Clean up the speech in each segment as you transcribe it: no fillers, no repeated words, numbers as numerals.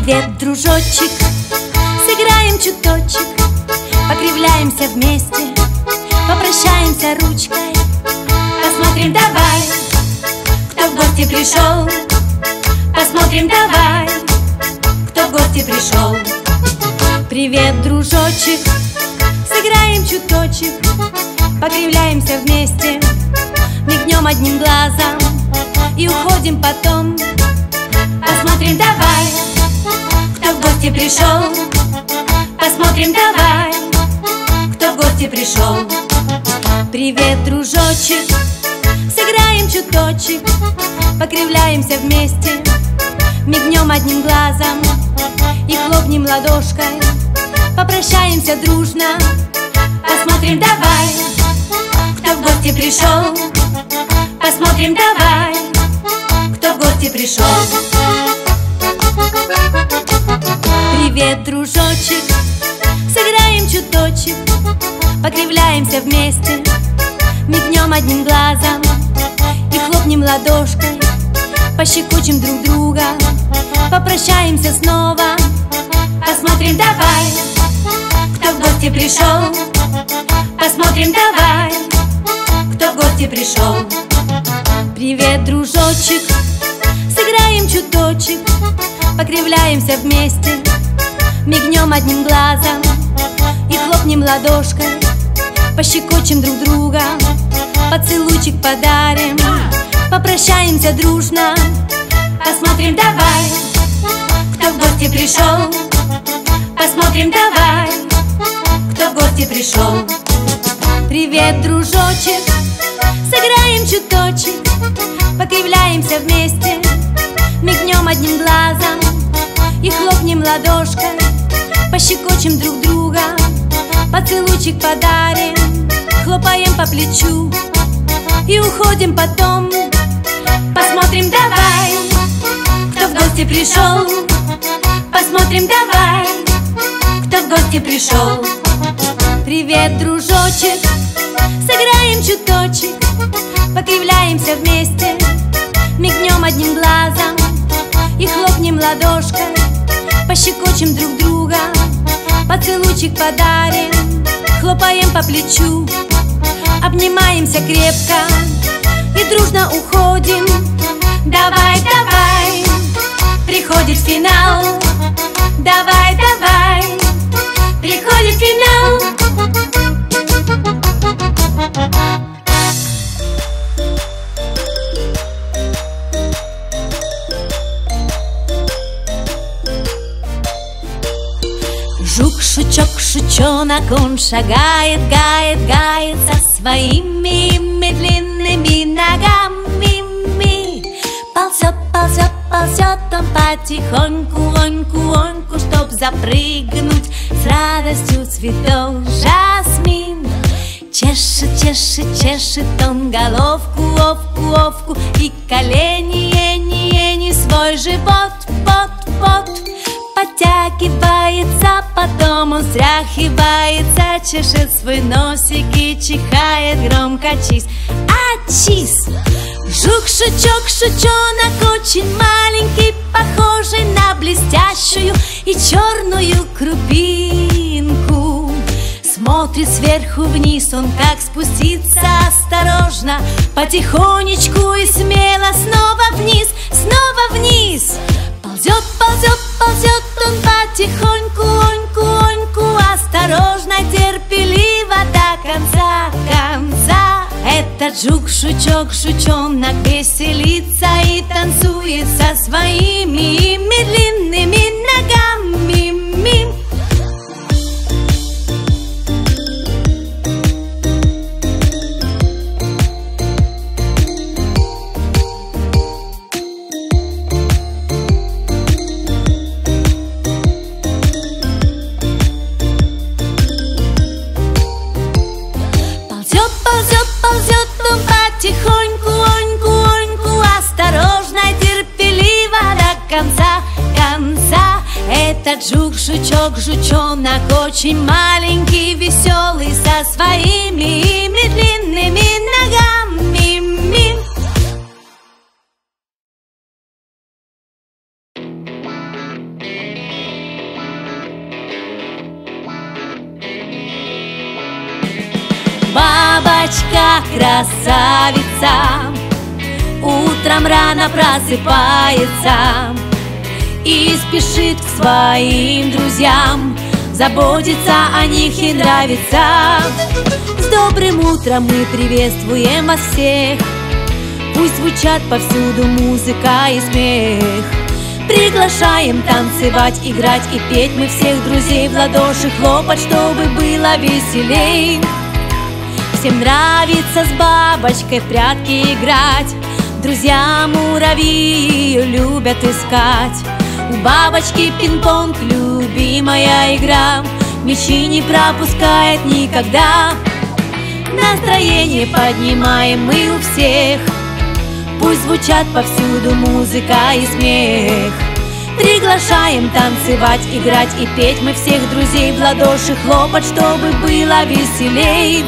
Привет, дружочек, сыграем чуточек, покривляемся вместе, попрощаемся ручкой. Посмотрим давай, кто в гости пришел. Посмотрим давай, кто в гости пришел. Привет, дружочек, сыграем чуточек, покривляемся вместе, мигнем одним глазом и уходим потом. Посмотрим давай, кто в гости пришел. Посмотрим давай, кто в гости пришел. Привет, дружочек, сыграем чуточек, покривляемся вместе, мигнем одним глазом и хлопнем ладошкой. Попрощаемся дружно. Посмотрим давай, кто в гости пришел. Посмотрим давай, кто в гости пришел. Привет, дружочек, сыграем чуточек, покривляемся вместе, мигнем одним глазом и хлопнем ладошкой. Пощекочем друг друга, попрощаемся снова. Посмотрим давай, кто в гости пришел. Посмотрим давай, кто в гости пришел. Привет, дружочек, сыграем чуточек, покривляемся вместе, мигнем одним глазом и хлопнем ладошкой. Пощекочем друг друга, поцелуйчик подарим, попрощаемся дружно. Посмотрим давай, кто в гости пришел. Посмотрим давай, кто в гости пришел. Привет, дружочек, сыграем чуточек, покривляемся вместе, мигнем одним глазом и хлопнем ладошкой. Пощекочем друг друга, поцелуйчик подарим, хлопаем по плечу и уходим потом. Посмотрим давай, кто в гости пришел. Посмотрим давай, кто в гости пришел. Привет, дружочек, сыграем чуточек, покривляемся вместе, мигнем одним глазом и хлопнем ладошкой. Пощекочем друг друга, поцелуйчик подарим, хлопаем по плечу, обнимаемся крепко и дружно уходим. Давай, давай, приходит финал. Давай, давай, приходит финал. Жук, шучок, шучонок, он шагает, гает, гает со своими длинными ногами. Ползет, ползет, ползет он потихоньку, оньку, оньку, чтоб запрыгнуть с радостью цветов жасмин. Чешет, чешет, чешет он головку, овку, овку, и колени, ени, свой живот, пот, пот. Подтягивается, потом он встряхивается, чешет свой носик и чихает громко чиз, чиз. Жук, шучок, шучонок, очень маленький, похожий на блестящую и черную крупинку. Смотрит сверху вниз, он как спуститься осторожно, потихонечку и смело снова вниз, снова вниз. Ползет, ползет, ползет он потихоньку, оньку, оньку, осторожно, терпеливо до конца, конца. Этот жук, шучок, шучонок веселится и танцует со своими длинными ногами. Потихоньку, оньку, оньку, осторожно, терпеливо до конца, конца. Этот жук, жучок, жучонок очень маленький, веселый, со своими длинными ногами. красавица, утром рано просыпается и спешит к своим друзьям, заботится о них и нравится. С добрым утром мы приветствуем вас всех, пусть звучат повсюду музыка и смех. Приглашаем танцевать, играть и петь мы всех друзей, в ладоши хлопать, чтобы было веселей. Всем нравится с бабочкой в прятки играть, друзья муравьи ее любят искать. У бабочки пинг-понг любимая игра, мячи не пропускает никогда. Настроение поднимаем мы у всех, пусть звучат повсюду музыка и смех. Приглашаем танцевать, играть и петь мы всех друзей, в ладоши хлопать, чтобы было веселей.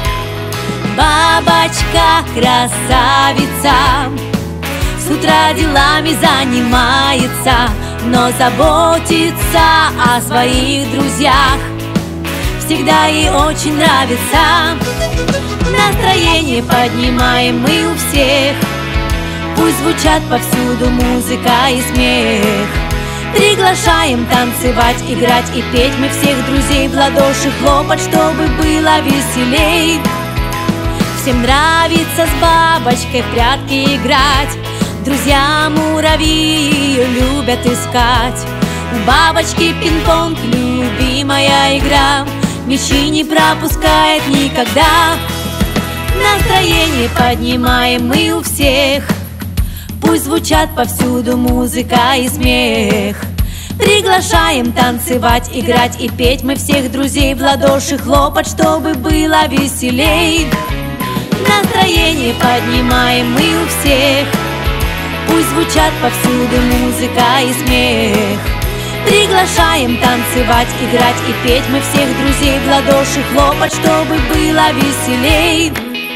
Бабочка красавица, с утра делами занимается, но заботится о своих друзьях, всегда ей очень нравится. Настроение поднимаем мы у всех, пусть звучат повсюду музыка и смех. Приглашаем танцевать, играть и петь мы всех друзей, в ладоши хлопать, чтобы было веселей. Всем нравится с бабочкой в прятки играть, друзья муравьи ее любят искать. У бабочки пинг-понг любимая игра, мячи не пропускает никогда. Настроение поднимаем мы у всех, пусть звучат повсюду музыка и смех. Приглашаем танцевать, играть и петь мы всех друзей, в ладоши хлопать, чтобы было веселей. Настроение поднимаем мы у всех, пусть звучат повсюду музыка и смех. Приглашаем танцевать, играть и петь мы всех друзей, в ладоши хлопать, чтобы было веселей.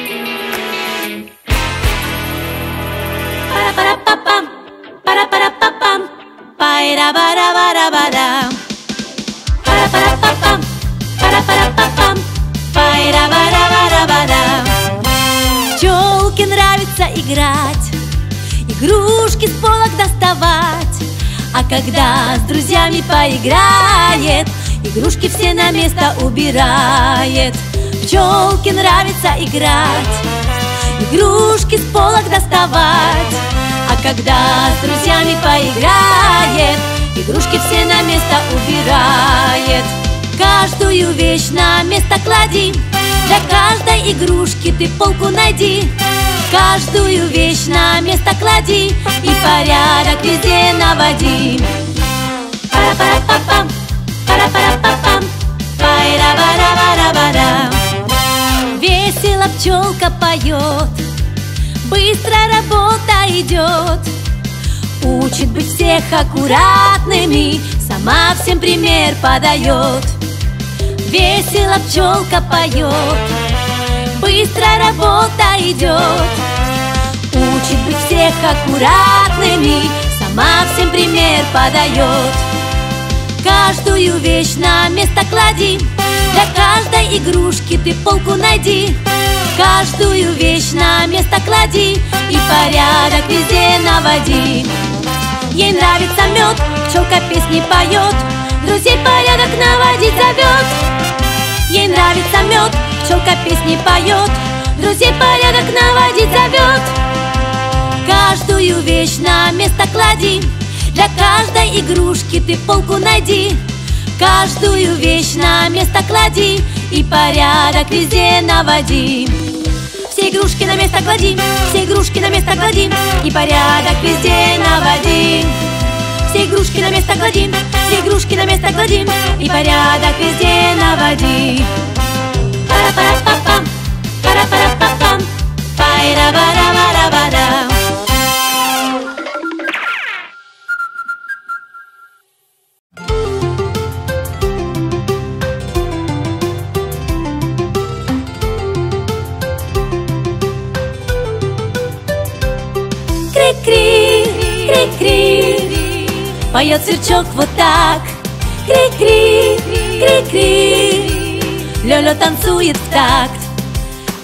Пара-пара-па-пам, пара-пара-па-пам, пайра-бара-бара-бара. Пара-пара-па-пам, пара-пара-па-пам, пайра-бара-бара-бара. Пчелке нравится играть, игрушки с полок доставать, а когда с друзьями поиграет, игрушки все на место убирает. Пчелке нравится играть, игрушки с полок доставать, а когда с друзьями поиграет, игрушки все на место убирает. Каждую вещь на место клади, для каждой игрушки ты полку найди. Каждую вещь на место клади и порядок везде наводи. Пара-пара-па-пам, пара-пара-па-пам, пайра-бара-бара-бара. Весело пчелка поет, быстро работа идет, учит быть всех аккуратными, сама всем пример подает. Весело пчелка поет, быстро работа идет, учит быть всех аккуратными, сама всем пример подает. Каждую вещь на место клади, для каждой игрушки ты полку найди. Каждую вещь на место клади и порядок везде наводи. Ей нравится мед, пчелка песни поет, друзей порядок наводить зовет. Ей нравится мед, пчелка песни поет, друзей порядок наводить зовет. Каждую вещь на место клади, для каждой игрушки ты полку найди. Каждую вещь на место клади и порядок везде наводи. Все игрушки на место клади, все игрушки на место клади и порядок везде наводи. Все игрушки на место клади, все игрушки на место клади и порядок везде наводи. Пара-пара-па-пам, пара-пара-па-пам, пайра-бара-бара-бара. Кри-кри, кри-кри, поет сверчок вот так. Кри-кри, кри-кри, Лёля танцует в такт.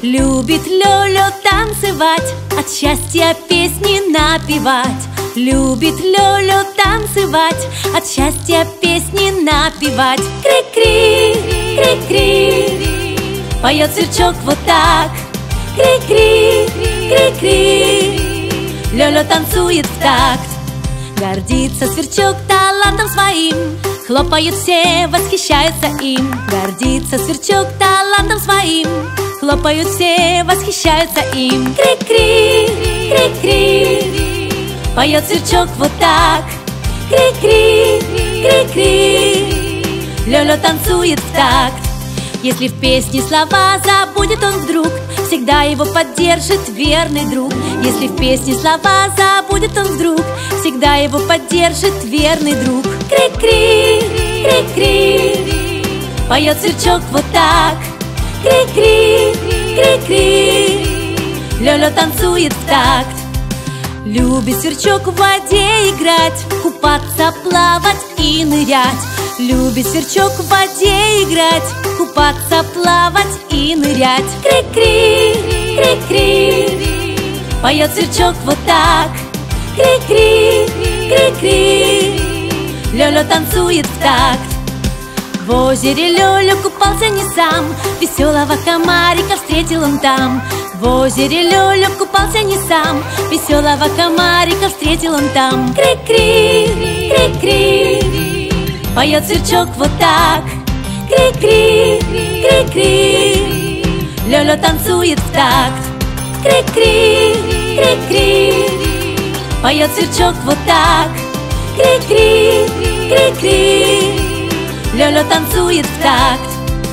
Любит Лёлю танцевать, от счастья песни напевать. Любит Лёлю танцевать, от счастья песни напевать. Кри-кри, кри-кри, поет сверчок вот так. Кри-кри, кри-кри, Лёля танцует в такт. Гордится сверчок талантом своим, хлопают все, восхищаются им. Гордится сверчок талантом своим, хлопают все, восхищаются им. Кри-кри, кри-кри, поет сверчок вот так. Кри-кри, кри-кри, Лёля танцует в такт. Если в песне слова забудет он вдруг, всегда его поддержит верный друг. Если в песне слова забудет он вдруг, всегда его поддержит верный друг. Кри-кри, кри-кри, поет сверчок вот так. Кри-кри, кри-кри, Лёля танцует в такт. Любит сверчок в воде играть, купаться, плавать и нырять. Любит сверчок в воде играть, купаться, плавать и нырять. Кри-кри, кри-кри, поет сверчок вот так. Кри-кри, кри-кри, Лёля танцует в такт. В озере Лёля купался не сам, веселого комарика встретил он там. В озере Лёля купался не сам, веселого комарика встретил он там. Кри-кри, кри-кри, поет сверчок вот так. Кри-кри, кри-кри, Лёля танцует в такт. Кри-кри, кри-кри, поет сверчок вот так. Кри-кри, кри-кри, Лёля танцует в такт.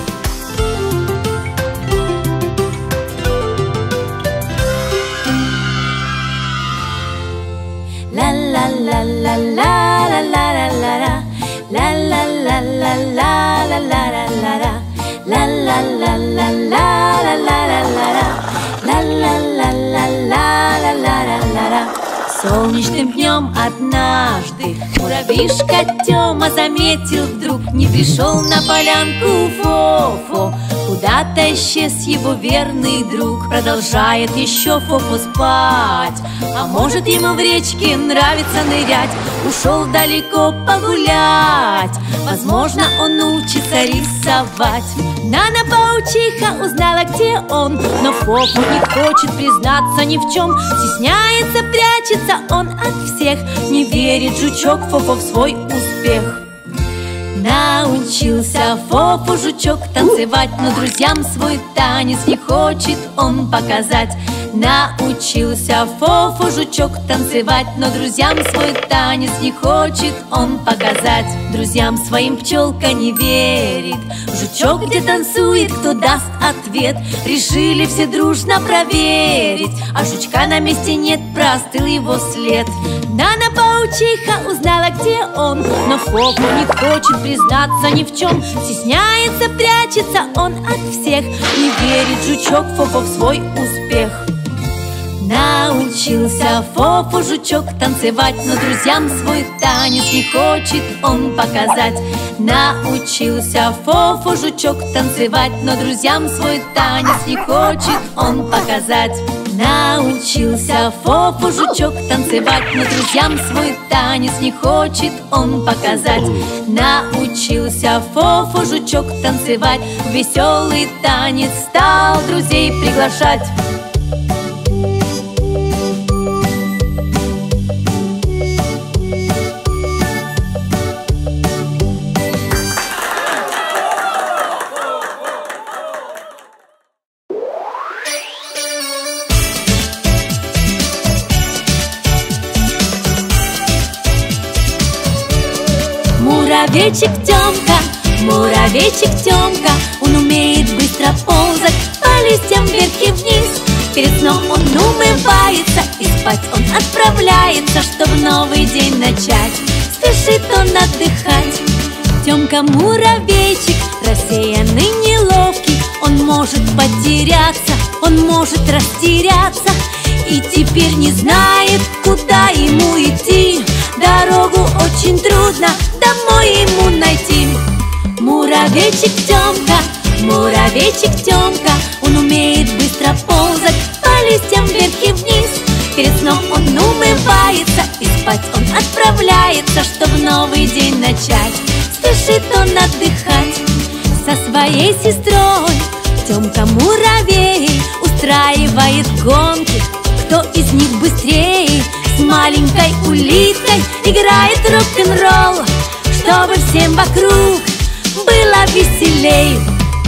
Ла-ла-ла-ла-ла-ла-ла-ла-ла, ла-ла-ла-ла-ла-ла-ла-ла-ла, ла-ла-ла-ла-ла-ла-ла-ла-ла, ла-ла-ла-ла-ла-ла-ла-ла. Солнечным днем однажды муравьишка Тёма заметил вдруг, не пришел на полянку Фофо. Куда-то исчез его верный друг. Продолжает еще Фофо спать, а может ему в речке нравится нырять. Ушел далеко погулять, возможно, он учится рисовать. Нана-паучиха узнала, где он, но Фофо не хочет признаться ни в чем. Стесняется, прячется он от всех, не верит жучок Фофо в свой успех. Научился Фофо-жучок танцевать, но друзьям свой танец не хочет он показать. Научился Фофо-жучок танцевать, но друзьям свой танец не хочет он показать. Друзьям своим пчелка не верит, жучок где танцует, кто даст ответ. Решили все дружно проверить, а жучка на месте нет, простыл его след. Нана-паучиха узнала, где он, но Фофо не хочет признаться ни в чем. Стесняется, прячется он от всех, не верит жучок Фофо в свой успех. Научился Фофо-жучок танцевать, но друзьям свой танец не хочет он показать. Научился Фофо-жучок танцевать, но друзьям свой танец не хочет он показать. Научился Фофо-жучок танцевать, но друзьям свой танец не хочет он показать. Научился Фофо-жучок танцевать, веселый танец стал друзей приглашать. Муравейчик Тёмка, он умеет быстро ползать по листьям вверх и вниз. Перед сном он умывается и спать он отправляется, чтобы новый день начать. Спешит он отдыхать. Тёмка-муравейчик, рассеянный, неловкий, он может потеряться, он может растеряться, и теперь не знает, куда ему идти. Дорогу очень трудно домой ему найти. Муравейчик Тёмка, он умеет быстро спать он отправляется, чтоб новый день начать. Спешит он отдыхать со своей сестрой. Тёмка муравей устраивает гонки, кто из них быстрее. С маленькой улиткой играет рок-н-ролл, чтобы всем вокруг было веселей.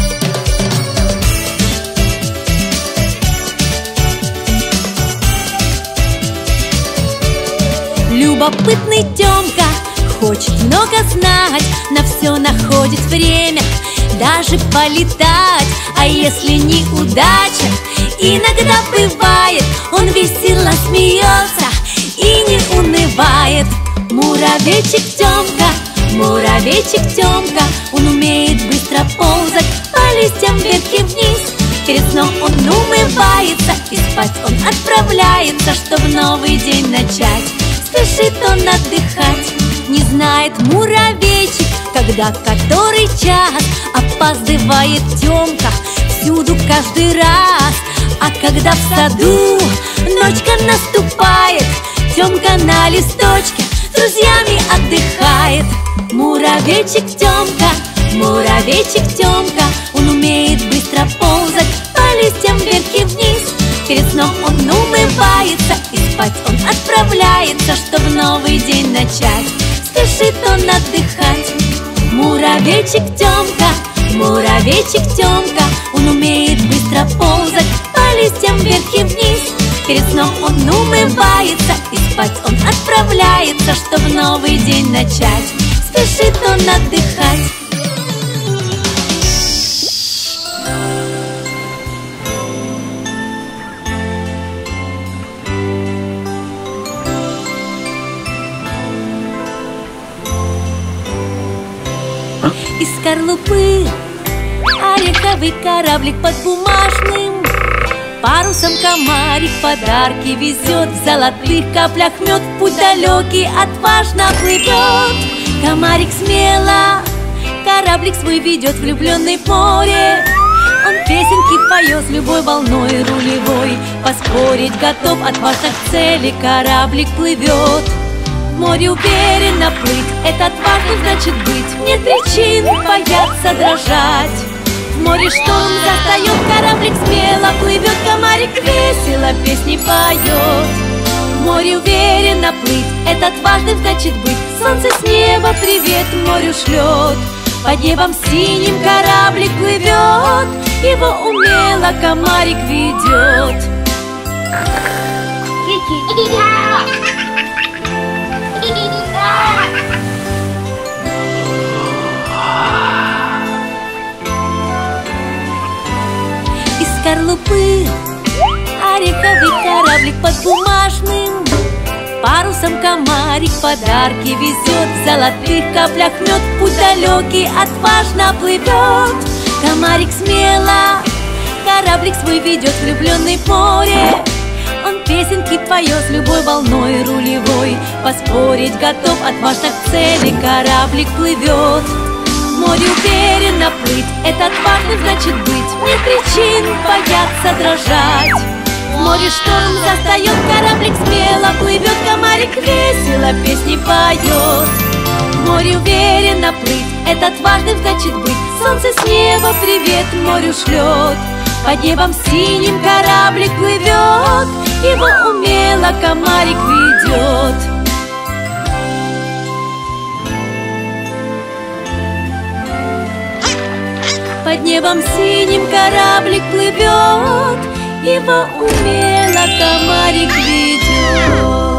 Любопытный Тёмка хочет много знать, на все находит время, даже полетать. А если неудача иногда бывает, он весело смеется и не унывает. Муравейчик Тёмка, он умеет быстро ползать по листьям вверх и вниз. Перед сном он умывается и спать он отправляется, чтобы новый день начать. Спешит он отдыхать, не знает муравейчик, когда который час. Опаздывает Тёмка всюду каждый раз. А когда в саду ночка наступает, Тёмка на листочке с друзьями отдыхает. Муравейчик Тёмка, он умеет быстро ползать по листьям вверх и вниз. Перед сном он умывается и спать он отправляется, чтобы новый день начать. Спешит он отдыхать. Муравейчик Тёмка, он умеет быстро ползать по листьям вверх и вниз. Перед сном он умывается и спать он отправляется, чтобы новый день начать. Спешит он отдыхать. Из скорлупы ореховый кораблик под бумажным парусом комарик подарки везет. В золотых каплях мед, в путь далекий отважно плывет. Комарик смело кораблик свой ведет, влюбленный в море. Он песенки поет с любой волной рулевой. Поспорить готов, отважно к цели кораблик плывет. В море уверенно плыть, это отважно значит быть. Нет причин бояться дрожать. В море шторм застает, кораблик смело плывет. Комарик весело песни поет. В море уверенно плыть, это отважным значит быть. Солнце с неба привет морю шлет. Под небом синим кораблик плывет. Его умело комарик ведет. Из скорлупы ореховый кораблик под бумажным парусом комарик подарки везет. В золотых каплях мед, в путь далекий отважно плывет. Комарик смело кораблик свой ведет, влюбленный в море. Он песенки поет с любой волной рулевой. Поспорить готов, отважно к цели кораблик плывет. В море уверенно плыть, это отважным значит быть. Нет причин бояться дрожать. В море шторм застает, кораблик смело плывет. Комарик весело песни поет. В море уверенно плыть, это отважным значит быть. Солнце с неба привет морю шлет. Под небом синим кораблик плывет. Его умело комарик ведет. Под небом синим кораблик плывет. Его умело комарик ведет.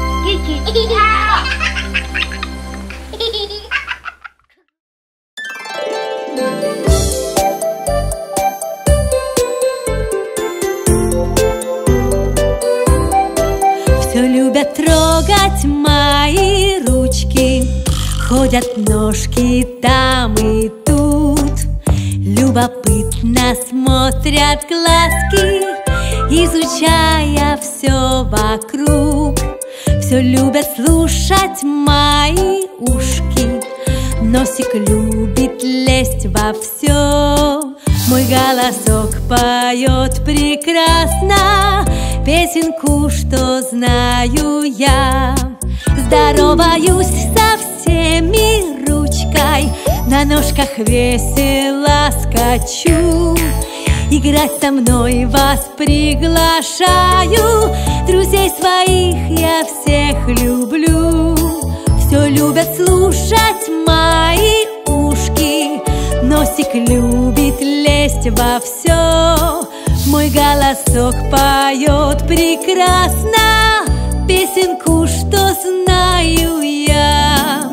Все любят трогать мои ручки, ходят ножки там и тут. Любопытно смотрят глазки, изучая все вокруг. Все любят слушать мои ушки, носик любит лезть во все. Мой голосок поет прекрасно песенку, что знаю я. Здороваюсь со всеми ручкой, на ножках весело скачу. Играть со мной вас приглашаю, друзей своих я всех люблю. Все любят слушать мои ушки, носик любит лезть во все. Мой голосок поет прекрасно песенку, что знаю я.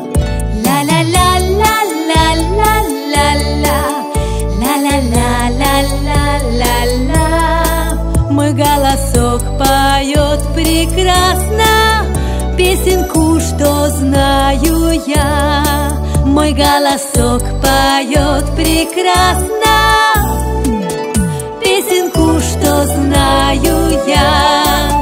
Ла-ла-ла-ла-ла-ла-ла-ла, ла-ла-ла-ла-ла-ла-ла. Мой голосок поет прекрасно песенку, что знаю я. Мой голосок поет прекрасно песенку, что знаю я.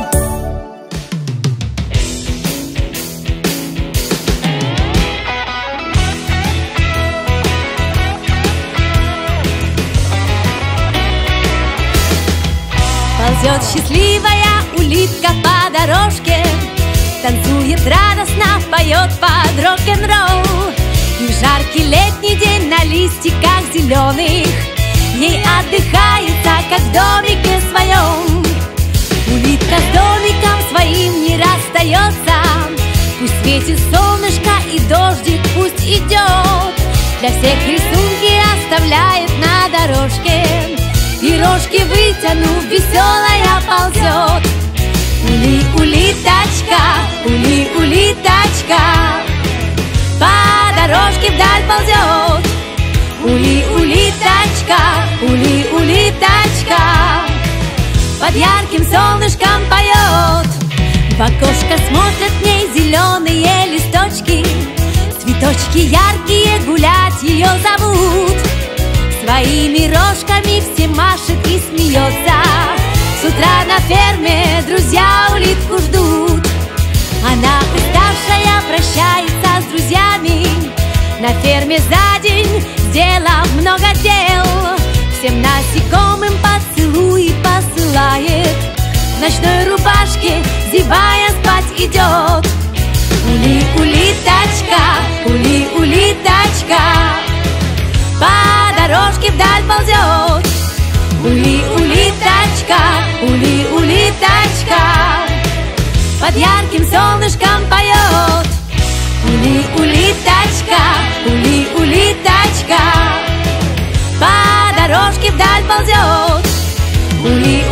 Ползет счастливая улитка по дорожке, танцует радостно, поет под рок-н-ролл. И в жаркий летний день на листиках зеленых ей отдыхается, как в домике своем. Улитка с домиком своим не расстается, пусть светит солнышко и дождик пусть идет. Для всех рисунки оставляет на дорожке, пирожки вытянув, веселая ползет. Ули-улиточка, ули-улиточка, по дорожке вдаль ползет. Ули-улиточка, ули-улиточка, под ярким солнышком поет. В окошко смотрят в ней зеленые листочки, цветочки яркие гулять ее зовут. Своими рожками все машет и смеется. С утра на ферме друзья улитку ждут. Она уставшая прощается с друзьями, на ферме за день сделав много дел. Всем насекомым поцелуи посылает, в ночной рубашке зевая спать идет. Ули-улиточка, ули-улиточка, по дорожке вдаль ползет. Ули-улиточка, ули-улиточка, под ярким солнышком поет. Ули-улиточка, ули-улиточка, по дорожке вдаль ползет.